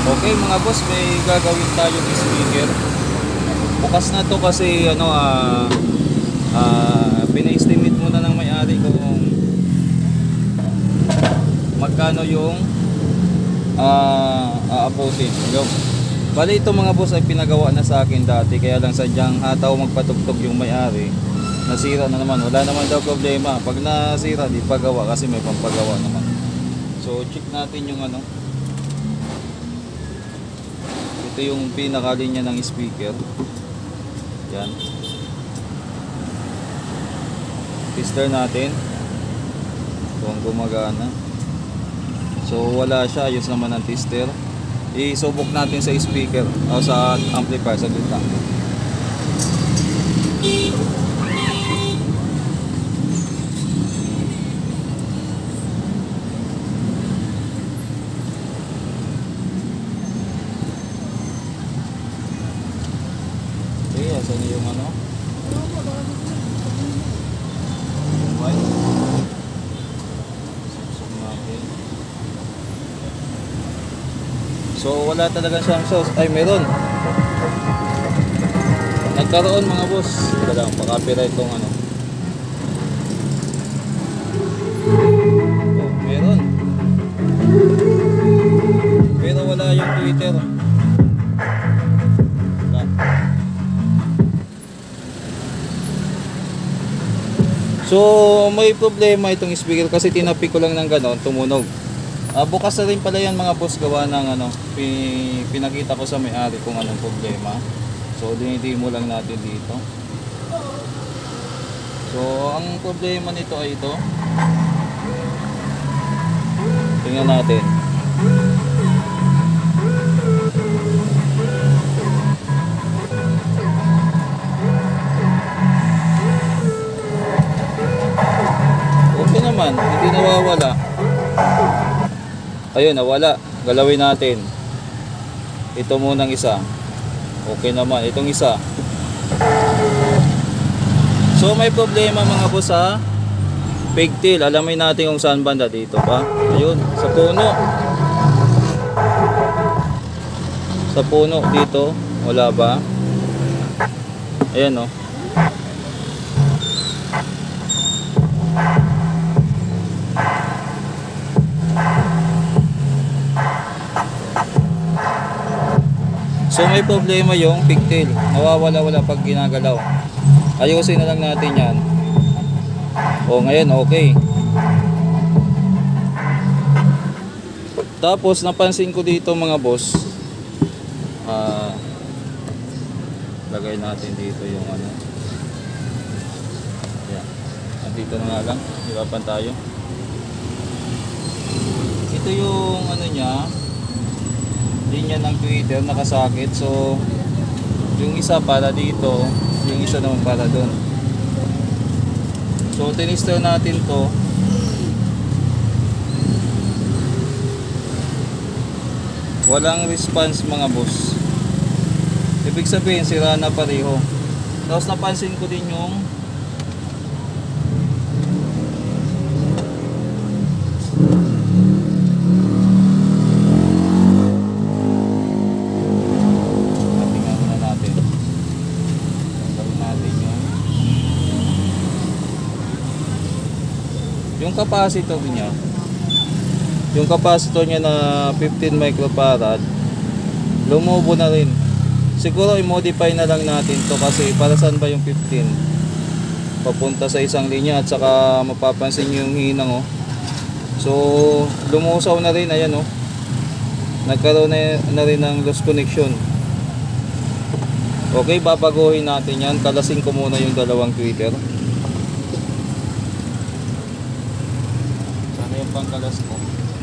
Okay mga boss, may gagawin tayong speaker. Bukas na to kasi pina-estimate muna ng may-ari kung magkano yung aabutin. Bali ito mga boss ay pinagawa na sa akin dati, kaya lang sadyang hataw magpatugtog yung may-ari. Nasira na naman, wala naman daw problema. Pag nasira, di pagawa kasi may pampagawa naman. So check natin yung ito yung pinakalinya ng speaker. Yan. Tester natin kung gumagana. So wala siya, ayos naman ang tester. Isubok natin sa speaker o sa amplifier sa gitna. Okay, asan yung white. Suksok natin. So wala talaga siyang sauce. Ay meron. Nagkaroon mga boss. Ito lang, pa-copyright itong Oh, meron. Pero wala yung Twitter. Wala. So may problema itong speaker kasi tinapik ko lang ng ganon, tumunog. Bukas na rin pala yan mga boss, gawa ng pinakita ko sa may-ari kung anong problema. So dinidemo lang natin dito. So ang problema nito ay ito. Tingnan natin. Okay naman, hindi nawawala. Ayun, nawala. Galawin natin. Ito munang isa. Okay naman. Itong isa. So may problema mga boss sa pigtail. Alamin natin kung saan banda dito pa. Ayun, sa puno. Sa puno dito. Wala ba? Ayan o. So may problema yung pigtail, nawawala-wala pag ginagalaw. Ayusin na lang natin yan. O ngayon okay. Tapos napansin ko dito mga boss, lagay natin dito yung yan. Dito na nga lang, hirapan tayo. Ito yung niya, linya ng Twitter nakasakit. So yung isa para dito, yung isa naman para doon. So tinister natin to. Walang response mga boss. Ibig sabihin sira na pareho. Tapos napansin ko din yung capacitor niya. Yung capacitor niya na 15 microfarad lumubo na rin. Siguro i-modify na lang natin to kasi para saan ba yung 15? Papunta sa isang linya at saka mapapansin yung hinang So lumusaw na rin, ayan nagkaroon na rin ng lost connection. Okay, babaguhin natin yan. Kalasin ko muna yung dalawang Twitter. Pangkalas ko.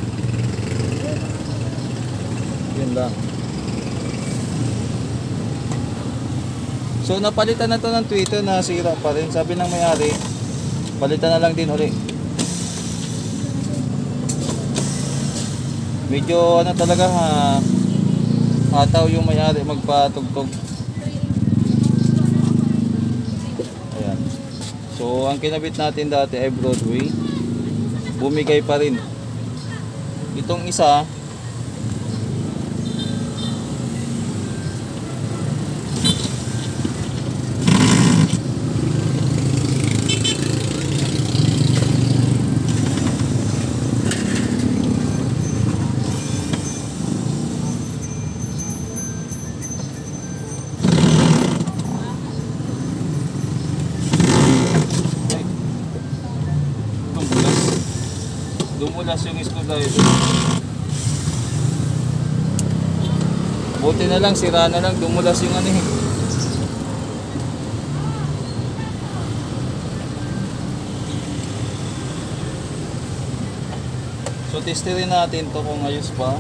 Yun lang. So napalitan na to ng Twitter, na sira pa rin. Sabi ng may-ari, palitan na lang din uli. Medyo talaga hataw yung may-ari magpatugtog. Ayan. So ang kinabit natin dati ay Broadway. bumigay pa rin. Itong isa dumulas yung screwdriver. Buti na lang, sira na lang, dumulas yung ano eh. So testerin natin to kung ayos pa.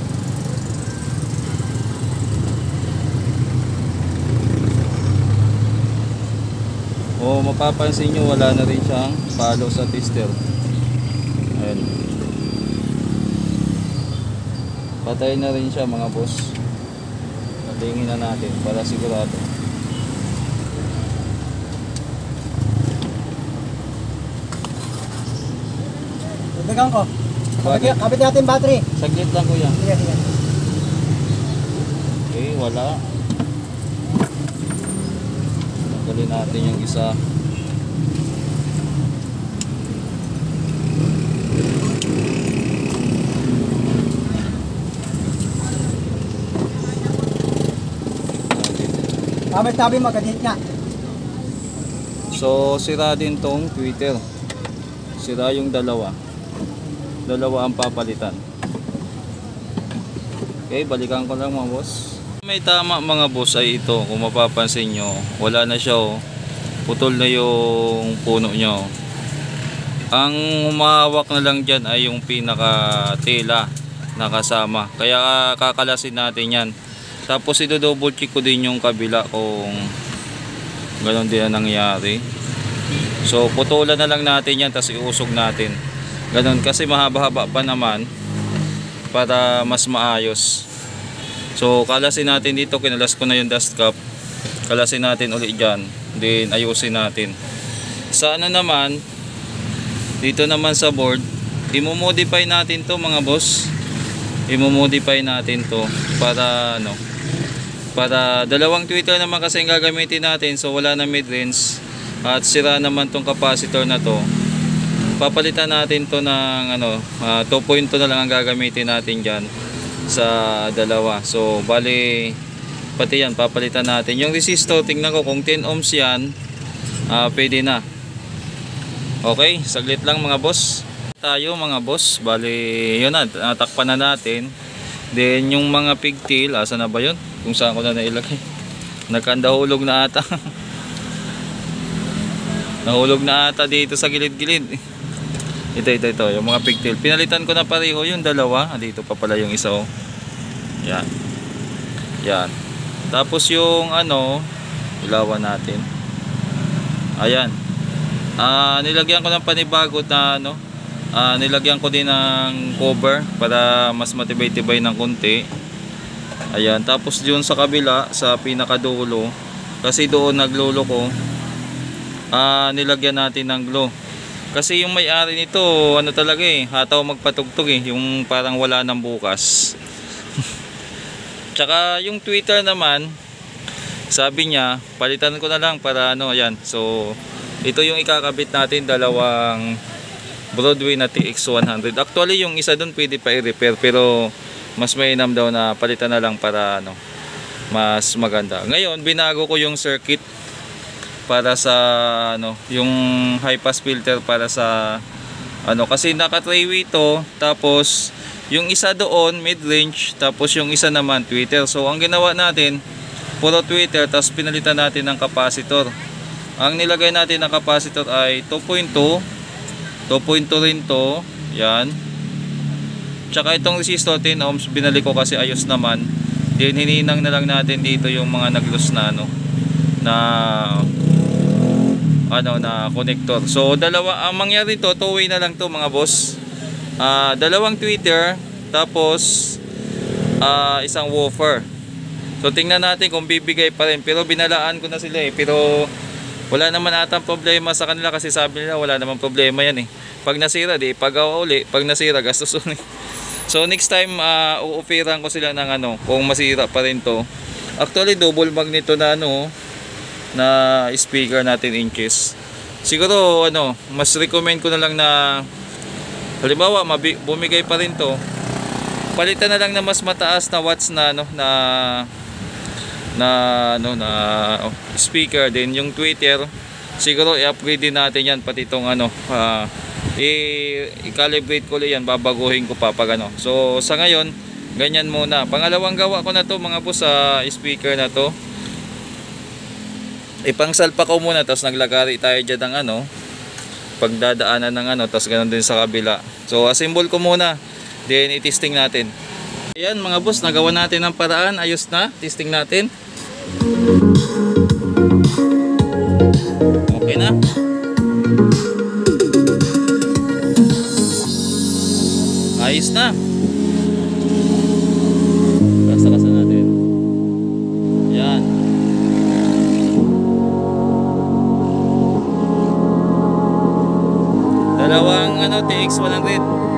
O mapapansin nyo, wala na rin siyang follow sa tester. Ayan. Patay na rin siya mga boss. Natingin na natin para sigurado. Tubigan ko. Bakit? Kapit natin battery. Saglit lang kuya. Sige, sige. Okay, wala. Tanggalin natin yung isa. Tabi magkadit nga. So sira din tong tweeter. Sira yung dalawa. Dalawa ang papalitan. Okay, balikan ko lang mga boss. May tama mga boss ay ito. Kung mapapansin nyo, wala na siya oh. Putol na yung puno nyo. Ang humahawak na lang dyan ay yung pinaka tela na kasama. Kaya kakalasin natin yan. Tapos i-double check ko din yung kabila kung ganoon din ang nangyari. So putulan na lang natin yan, tapos iusog natin. Ganon kasi mahaba-haba pa naman para mas maayos. So kalasin natin dito, kinalas ko na yung dust cap. Kalasin natin ulit dyan, then ayusin natin. Sa ano naman, dito naman sa board, i-modify natin to mga boss. I-modify natin to para ano, para dalawang tweeter naman kasi ang gagamitin natin. So wala na mid-range at sira naman tong capacitor na to. Papalitan natin to ng ano, 2.2 na lang ang gagamitin natin dyan sa dalawa. So bali pati yan papalitan natin. Yung resistor tingnan ko kung 10 ohms yan, pwede na. Okay, saglit lang mga boss. Tayo mga boss, bali yun na, natakpan na natin. Then yung mga pigtail, asa na ba yun? Kung saan ko na nailagay. Nagkandahulog na ata. Nahulog na ata dito sa gilid-gilid. Ito, yung mga pigtail. Pinalitan ko na pareho yung dalawa. Dito pa pala yung isa oh. Yan. Yan. Tapos yung ano, ilawan natin. Ayan. Nilagyan ko ng panibago na ano, nilagyan ko din ng cover para mas matibay-tibay ng konti. Ayan, tapos yun sa kabila, sa pinakadulo, kasi doon naglolo ko, nilagyan natin ng glue. Kasi yung may-ari nito, ano talaga eh, hataw magpatugtog eh, yung parang wala nang bukas. Tsaka yung tweeter naman, sabi niya, palitan ko na lang para ano, ayan. So, ito yung ikakabit natin, dalawang Broadway na TX100. Actually yung isa doon pwede pa i-repair, pero mas mainam daw na palitan na lang para ano, mas maganda. Ngayon binago ko yung circuit para sa ano, yung high pass filter para sa ano, kasi naka 3-way to, tapos yung isa doon mid range, tapos yung isa naman tweeter. So ang ginawa natin, puro tweeter, tapos pinalitan natin ng capacitor. Ang nilagay natin ng capacitor ay 2.2 rin to, yan. Tsaka itong resistor 10 ohms binalik ko kasi ayos naman. Then hininang na lang natin dito yung mga nag-loose na ano, na connector. So dalawa ang mangyari to, 2-way na lang to mga boss. Dalawang tweeter, tapos isang woofer. So tingnan natin kung bibigay pa rin, pero binalaan ko na sila eh, pero wala naman atang problema sa kanila kasi sabi nila wala namang problema yan eh. Pag nasira di pagawa uli, pag nasira gastos ulit. So next time uupiran ko sila ng ano, kung masira pa rin to. Actually double magneto na ano, na speaker natin inches. Siguro ano, mas recommend ko na lang na halimbawa bumigay pa rin to, palitan na lang na mas mataas na watts na ano, na speaker. Din yung tweeter siguro i-upgrade din natin yan, pati itong ano, i-calibrate ko yan, babaguhin ko pa pag ano. So sa ngayon, ganyan muna. Pangalawang gawa ko na to mga boss sa speaker na to. Ipangsalpa ko muna, tapos naglagari tayo dyan ng ano, pagdadaanan ng ano, tapos ganun din sa kabila. So assemble ko muna, then i-testing natin. Ayan mga boss, nagawa natin ng paraan, ayos na, testing natin. Okay na. Ayos na. Basta-basta natin. Yan. Dalawang ano, TX100.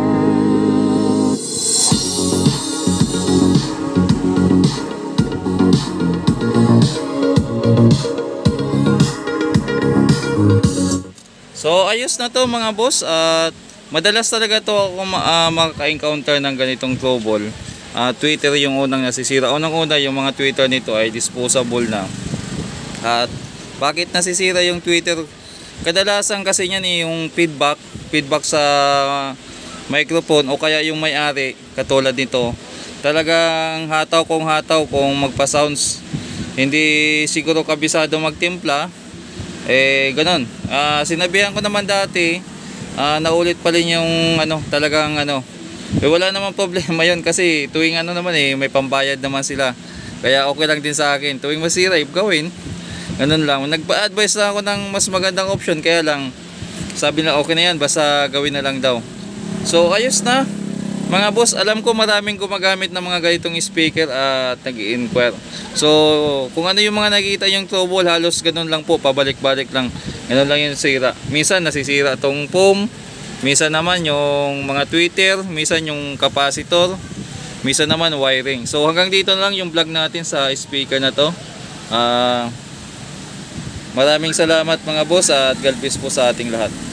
So ayos na to mga boss, at madalas talaga to ako maka-encounter ng ganitong trouble. Twitter yung unang nasisira. Unang-una yung mga Twitter nito ay disposable na. At bakit nasisira yung Twitter? Kadalasan kasi niyan yung feedback sa microphone, o kaya yung may-ari katulad nito. Talagang hataw kung magpa-sounds. Hindi siguro kabisado magtimpla. Ganon. Sinabihan ko naman dati, naulit pa rin yung ano, talagang ano. Wala naman problema yon kasi tuwing ano naman may pambayad naman sila. Kaya okay lang din sa akin. Tuwing masira, gawin. Ganun lang. Nagpa-advise lang ako ng mas magandang option, kaya lang sabi na okay na yan, basta gawin na lang daw. So ayos na. Mga boss, alam ko maraming gumagamit ng mga ganitong speaker at nag-i-inquire. So, kung ano yung mga nakita yung trouble, halos ganun lang po, pabalik-balik lang. Ganun lang yung sira. Minsan nasisira tong foam, minsan naman yung mga tweeter, minsan yung capacitor, minsan naman wiring. So, hanggang dito na lang yung vlog natin sa speaker na to. Maraming salamat mga boss, at God bless po sa ating lahat.